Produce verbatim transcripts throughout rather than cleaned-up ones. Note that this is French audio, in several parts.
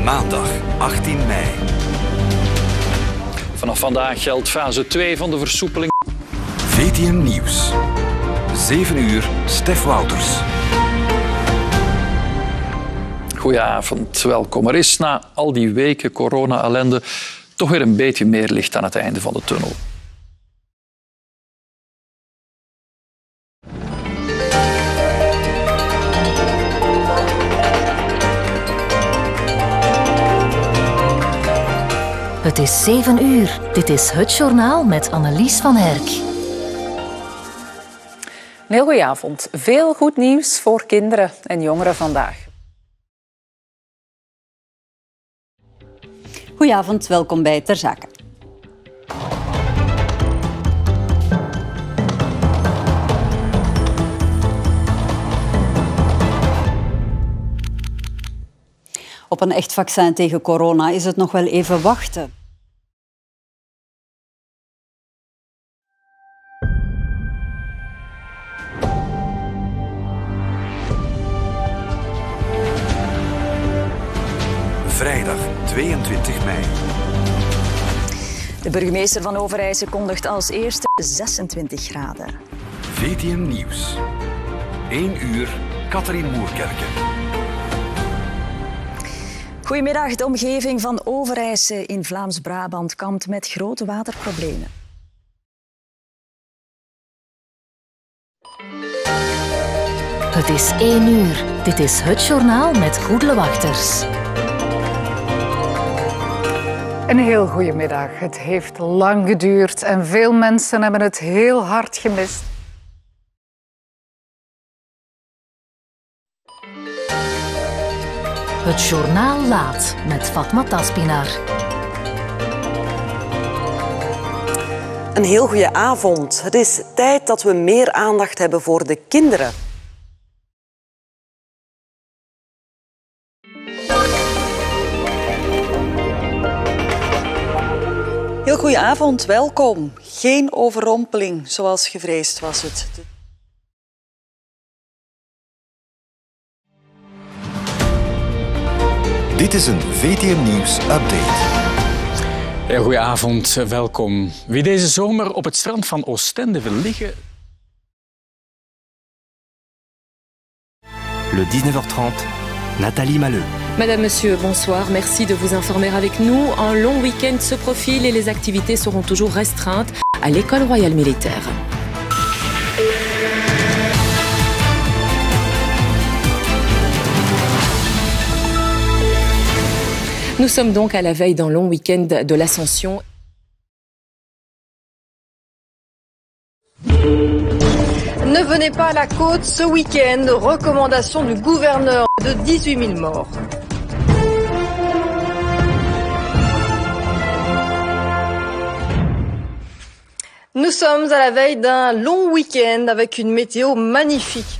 Maandag achttien mei. Vanaf vandaag geldt fase twee van de versoepeling. V T M Nieuws. zeven uur, Stef Wouters. Goedenavond, welkom. Er is na al die weken corona-ellende toch weer een beetje meer licht aan het einde van de tunnel. Het is zeven uur. Dit is Het Journaal met Annelies van Herk. Een heel goeie avond. Veel goed nieuws voor kinderen en jongeren vandaag. Goedenavond, welkom bij Ter Zake. Op een echt vaccin tegen corona is het nog wel even wachten. Vrijdag tweeëntwintig mei. De burgemeester van Overijse kondigt als eerste zesentwintig graden. V T M Nieuws. één uur, Catherine Moerkerke. Goedemiddag. De omgeving van Overijse in Vlaams-Brabant kampt met grote waterproblemen. Het is één uur. Dit is Het Journaal met Goedele Wachters. Een heel goede middag. Het heeft lang geduurd en veel mensen hebben het heel hard gemist. Het Journaal laat met Fatma Taspinar. Een heel goede avond. Het is tijd dat we meer aandacht hebben voor de kinderen. Heel goede avond, welkom. Geen overrompeling zoals gevreesd was het. Dit is een V T M Nieuws update. Ja, goedenavond, welkom. Wie deze zomer op het strand van Oostende wil liggen... Le dix-neuf heures trente, Nathalie Maleux. Madame, Monsieur, bonsoir. Merci de vous informer avec nous. Un long week-end se profile et les activités seront toujours restreintes à l'École royale militaire. Nous sommes donc à la veille d'un long week-end de l'Ascension. Ne venez pas à la côte ce week-end. Recommandation du gouverneur de dix-huit mille morts. Nous sommes à la veille d'un long week-end avec une météo magnifique.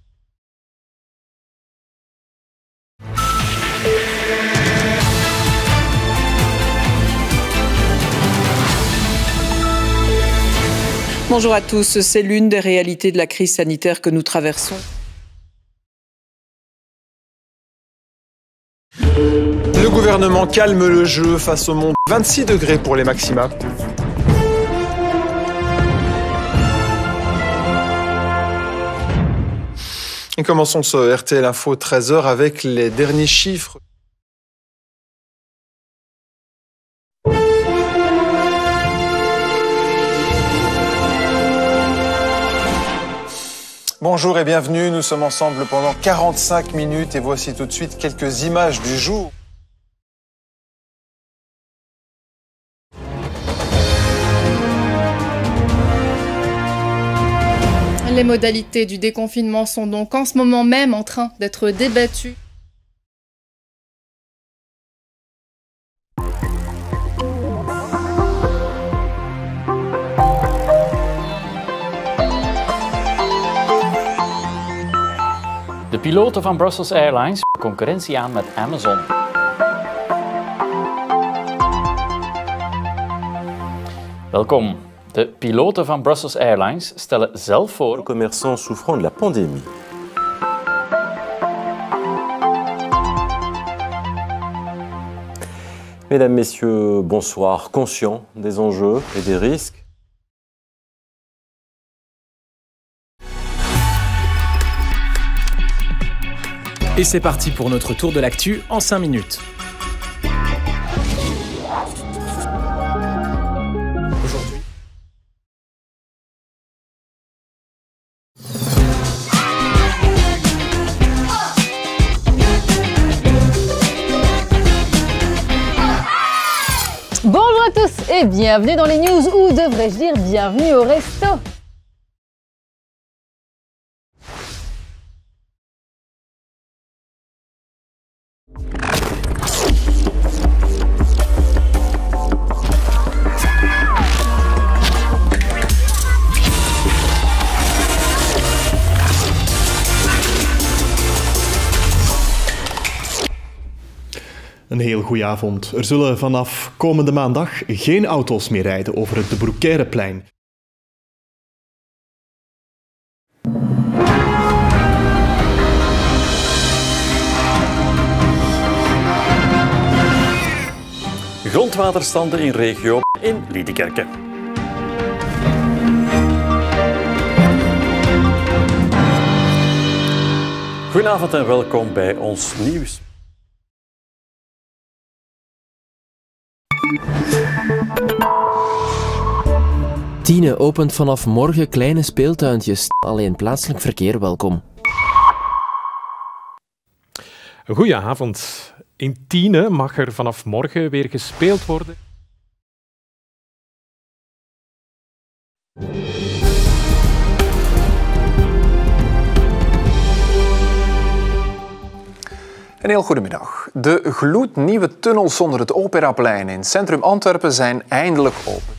Bonjour à tous, c'est l'une des réalités de la crise sanitaire que nous traversons. Le gouvernement calme le jeu face au monde. vingt-six degrés pour les maxima. Et commençons ce R T L Info treize heures avec les derniers chiffres. Bonjour et bienvenue, nous sommes ensemble pendant quarante-cinq minutes et voici tout de suite quelques images du jour. Les modalités du déconfinement sont donc en ce moment même en train d'être débattues. De piloten van Brussels Airlines concurrentie aan met Amazon. Welkom. De piloten van Brussels Airlines stellen zelf voor... commerçants souffrant de la pandémie. Mesdames, Messieurs, bonsoir. Conscient des enjeux et des risques. Et c'est parti pour notre tour de l'actu en cinq minutes. Aujourd'hui. Bonjour à tous et bienvenue dans les news, ou devrais-je dire bienvenue au resto. Een heel goede avond. Er zullen vanaf komende maandag geen auto's meer rijden over het De Broekkereplein. Grondwaterstanden in regio in Liedekerke. Goedenavond en welkom bij ons nieuws. Tiene opent vanaf morgen kleine speeltuintjes. Alleen plaatselijk verkeer welkom. Goedenavond. In Tiene mag er vanaf morgen weer gespeeld worden. Een heel goedemiddag. De gloednieuwe tunnels onder het Operaplein in centrum Antwerpen zijn eindelijk open.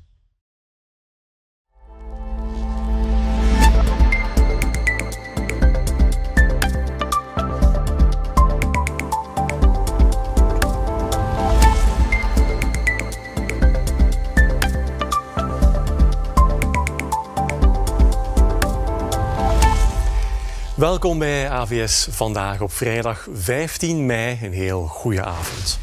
Welkom bij A V S vandaag op vrijdag vijftien mei. Een heel goede avond.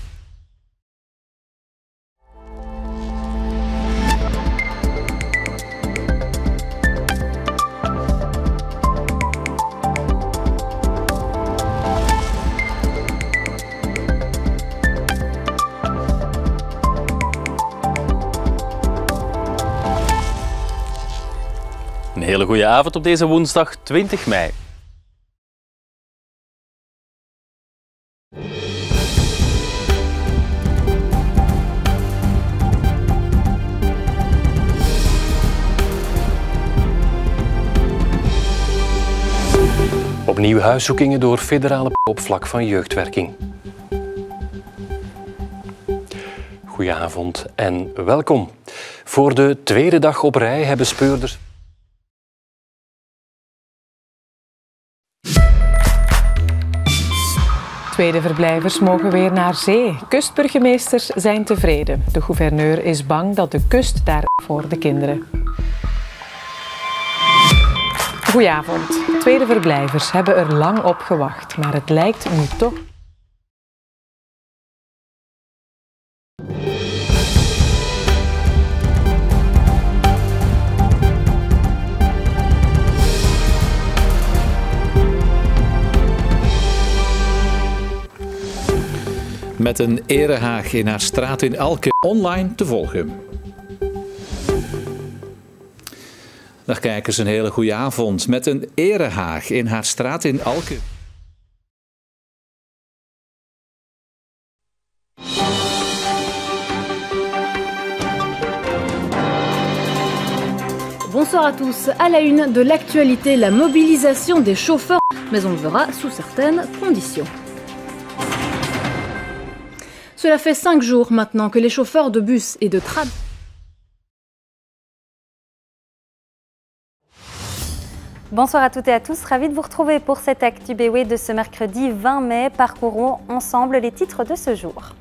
Een hele goede avond op deze woensdag twintig mei. Opnieuw huiszoekingen door federale op vlak van jeugdwerking. Goedenavond en welkom. Voor de tweede dag op rij hebben speurders... Tweede verblijvers mogen weer naar zee. Kustburgemeesters zijn tevreden. De gouverneur is bang dat de kust daar voor de kinderen. Goedenavond. Tweede verblijvers hebben er lang op gewacht, maar het lijkt nu toch... Met een erehaag in haar straat in Elke online te volgen. Dag kijkers, een hele goede avond. Met een erehaag in haar straat in Elke. Bonsoir à tous. À la une de l'actualité, la mobilisation des chauffeurs, mais on le verra sous certaines conditions. Cela fait cinq jours maintenant que les chauffeurs de bus et de tram... Bonsoir à toutes et à tous, ravi de vous retrouver pour cette Actu B W de ce mercredi vingt mai. Parcourons ensemble les titres de ce jour.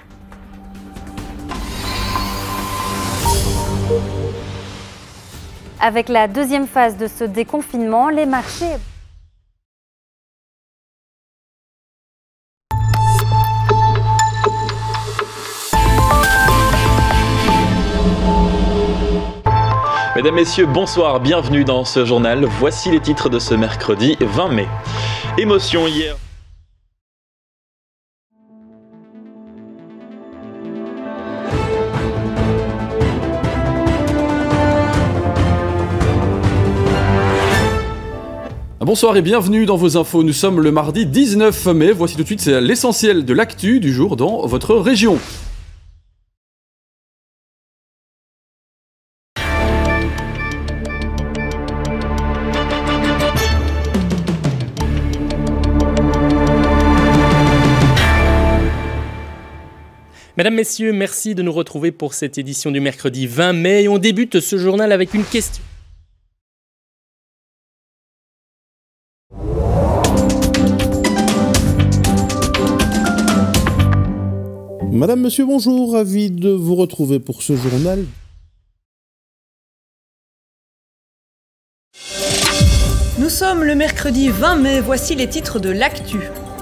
Avec la deuxième phase de ce déconfinement, les marchés... Mesdames, Messieurs, bonsoir, bienvenue dans ce journal. Voici les titres de ce mercredi vingt mai. Émotion hier. Bonsoir et bienvenue dans vos infos. Nous sommes le mardi dix-neuf mai. Voici tout de suite l'essentiel de l'actu du jour dans votre région. Mesdames, Messieurs, merci de nous retrouver pour cette édition du mercredi vingt mai. Et on débute ce journal avec une question. Madame, Monsieur, bonjour, ravi de vous retrouver pour ce journal. Nous sommes le mercredi vingt mai, voici les titres de l'actu.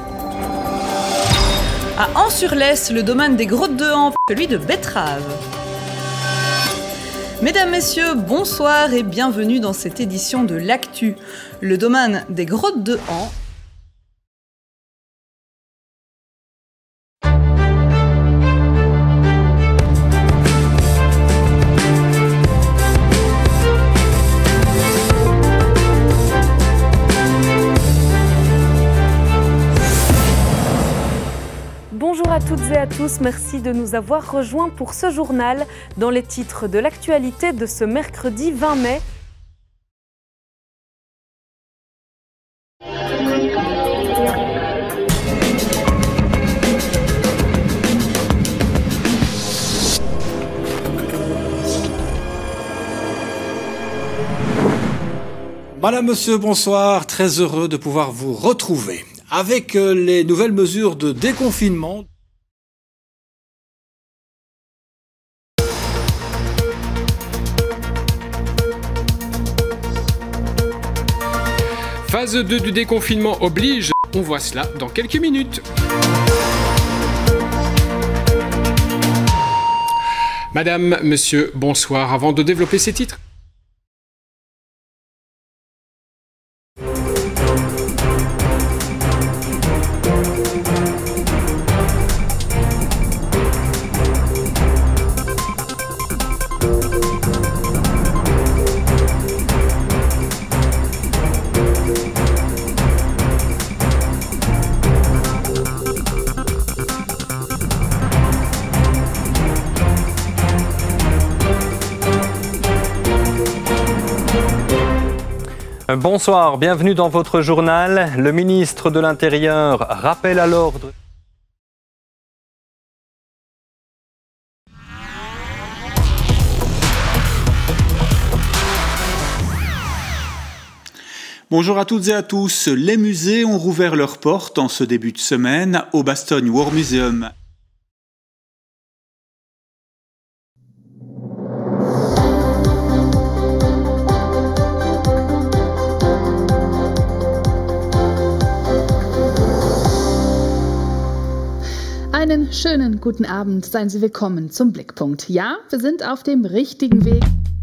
À Ans-sur-Lesse, le domaine des grottes de Hampe, celui de Betteraves. Mesdames, Messieurs, bonsoir et bienvenue dans cette édition de l'actu. Le domaine des grottes de Hampe. Bonjour à toutes et à tous, merci de nous avoir rejoints pour ce journal. Dans les titres de l'actualité de ce mercredi vingt mai. Madame, Monsieur, bonsoir, très heureux de pouvoir vous retrouver. Avec les nouvelles mesures de déconfinement. Phase deux du déconfinement oblige. On voit cela dans quelques minutes. Madame, Monsieur, bonsoir. Avant de développer ces titres. Bonsoir, bienvenue dans votre journal. Le ministre de l'Intérieur rappelle à l'ordre. Bonjour à toutes et à tous. Les musées ont rouvert leurs portes en ce début de semaine au Bastogne War Museum. Einen schönen guten Abend, seien Sie willkommen zum Blickpunkt. Ja, wir sind auf dem richtigen Weg.